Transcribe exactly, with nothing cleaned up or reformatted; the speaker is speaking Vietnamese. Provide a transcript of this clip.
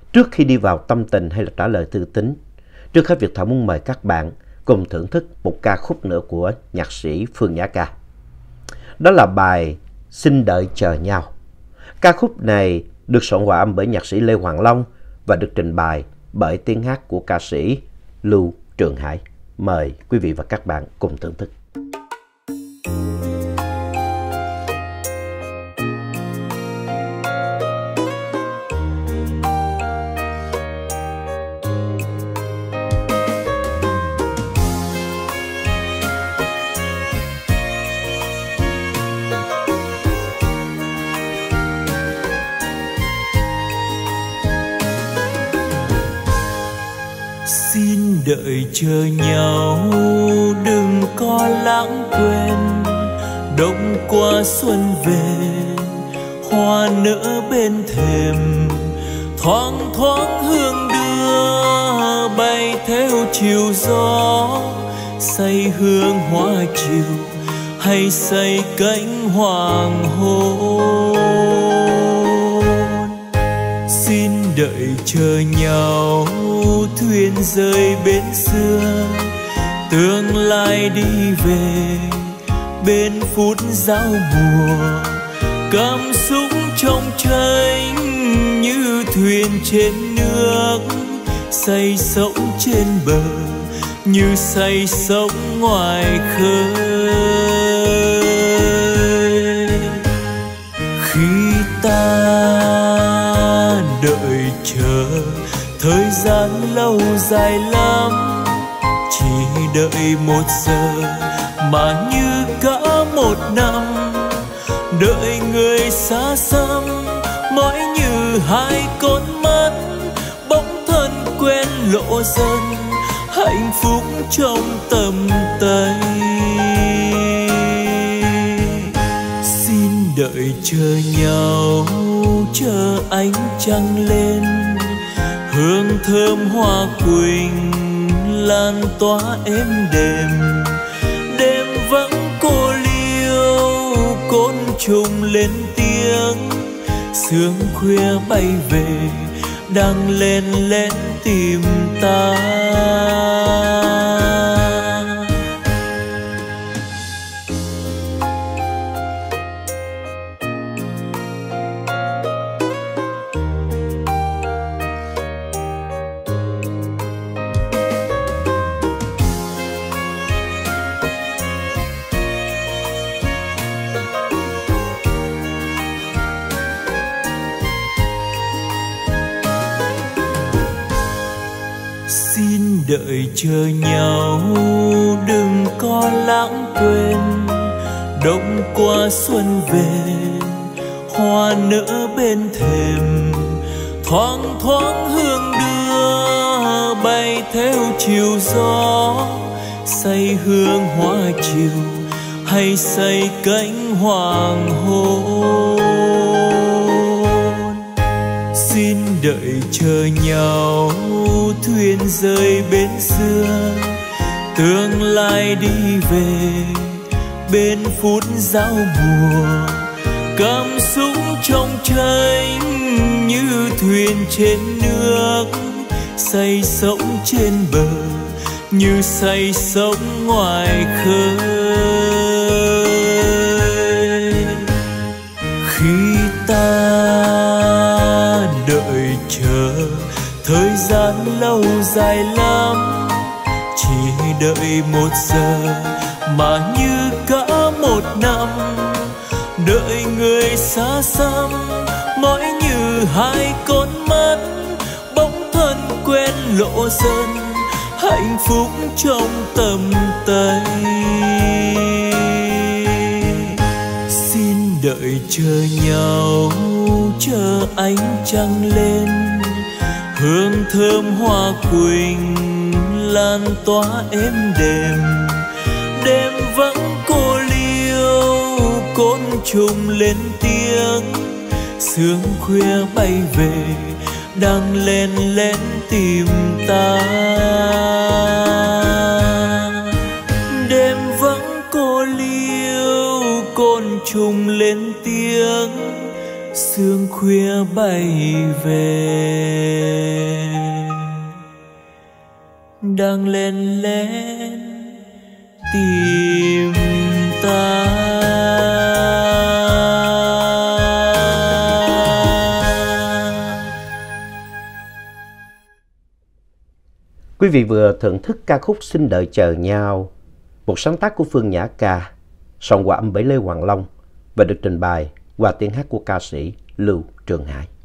Trước khi đi vào tâm tình hay là trả lời thư tín, trước hết Việt Thảo muốn mời các bạn cùng thưởng thức một ca khúc nữa của nhạc sĩ Phương Nhã Ca. Đó là bài Xin Đợi Chờ Nhau. Ca khúc này được soạn hòa âm bởi nhạc sĩ Lê Hoàng Long và được trình bày bởi tiếng hát của ca sĩ Lưu Trường Hải. Mời quý vị và các bạn cùng thưởng thức. Xin đợi chờ nhau, đừng có lãng quên. Đông qua xuân về, hoa nở bên thềm. Thoáng thoáng hương đưa bay theo chiều gió. Say hương hoa chiều hay say cánh hoàng hôn. Xin đợi chờ nhau, thuyền rời bến xưa. Tương lai đi về bên phút giao mùa. Cảm xúc trong tranh như thuyền trên nước. Say sóng trên bờ như say sóng ngoài khơi. Khi ta đợi chờ thời gian lâu dài lắm, chỉ đợi một giờ mà như cả một năm. Đợi người xa xăm mỏi như hai con mắt, bóng thân quen lộ dần hạnh phúc trong tầm tay. Xin đợi chờ nhau, chờ ánh trăng lên. Hương thơm hoa quỳnh lan tỏa êm đềm. Đêm vắng cô liêu, côn trùng lên tiếng. Sương khuya bay về, đang lên lên tìm ta. Xin đợi chờ nhau, đừng có lãng quên. Đông qua xuân về, hoa nở bên thềm. Thoáng thoáng hương đưa bay theo chiều gió. Say hương hoa chiều hay say cánh hoàng hôn. Xin đợi chờ nhau, thuyền rời bến xưa. Tương lai đi về bên phút giao mùa. Cảm xúc trong tranh như thuyền trên nước. Say sóng trên bờ như say sóng ngoài khơi. Khi ta đợi chờ thời gian lâu dài lắm, chỉ đợi một giờ mà như cả một năm. Đợi người xa xăm mỏi như hai con mắt, bóng thân quen lộ dần hạnh phúc trong tầm tay. Xin đợi chờ nhau, chờ ánh trăng lên. Hương thơm hoa quỳnh lan tỏa êm đềm. Đêm vắng cô liêu, côn trùng lên tiếng. Sương khuya bay về, đang lên lên tìm ta. Đêm vắng cô liêu, côn trùng lên tiếng. sương khuya bay về, đang len lén tìm ta. Quý vị vừa thưởng thức ca khúc Xin Đợi Chờ Nhau, một sáng tác của Phương Nhã Ca, soạn hòa âm bởi Lê Hoàng Long và được trình bày qua tiếng hát của ca sĩ Lưu Trường Hải.